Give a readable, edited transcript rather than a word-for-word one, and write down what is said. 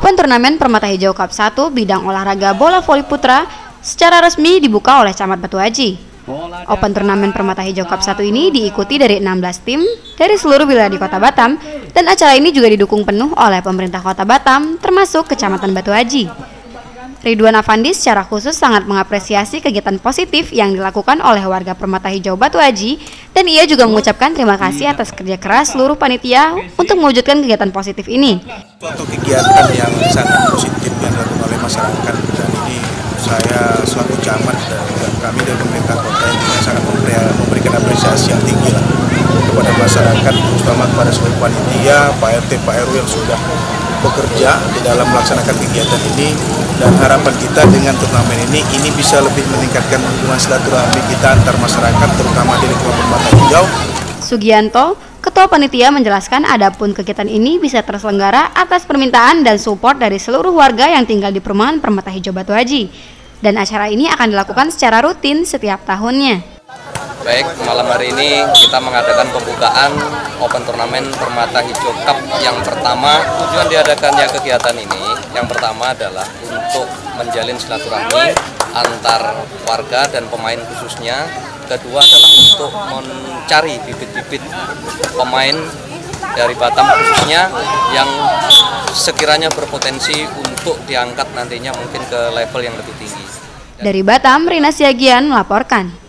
Open Turnamen Permata Hijau Cup 1 bidang olahraga bola voli putra secara resmi dibuka oleh Camat Batu Aji. Open Turnamen Permata Hijau Cup 1 ini diikuti dari 16 tim dari seluruh wilayah di Kota Batam, dan acara ini juga didukung penuh oleh pemerintah Kota Batam termasuk Kecamatan Batu Aji. Ridwan Afandi secara khusus sangat mengapresiasi kegiatan positif yang dilakukan oleh warga Permata Hijau Batu Aji, dan ia juga mengucapkan terima kasih atas kerja keras seluruh panitia untuk mewujudkan kegiatan positif ini. Suatu kegiatan yang sangat positif yang dilakukan oleh masyarakat, dan ini saya selaku camat dan kami dari pemerintah kota ini sangat memberikan apresiasi yang tinggi kepada masyarakat, terutama kepada seluruh panitia, Pak RT, Pak RW yang sudah bekerja di dalam melaksanakan kegiatan ini, dan harapan kita dengan turnamen ini bisa lebih meningkatkan hubungan silaturahmi kita antar masyarakat, terutama di lingkungan Permata Hijau. Sugianto, Ketua Panitia, menjelaskan adapun kegiatan ini bisa terselenggara atas permintaan dan support dari seluruh warga yang tinggal di perumahan Permata Hijau Batu Aji, dan acara ini akan dilakukan secara rutin setiap tahunnya. Baik, malam hari ini kita mengadakan pembukaan Open Turnamen Permata Hijau Cup yang pertama. Tujuan diadakannya kegiatan ini yang pertama adalah untuk menjalin silaturahmi antar warga dan pemain khususnya. Kedua adalah untuk mencari bibit-bibit pemain dari Batam khususnya yang sekiranya berpotensi untuk diangkat nantinya mungkin ke level yang lebih tinggi. Dari Batam, Rina Siagian melaporkan.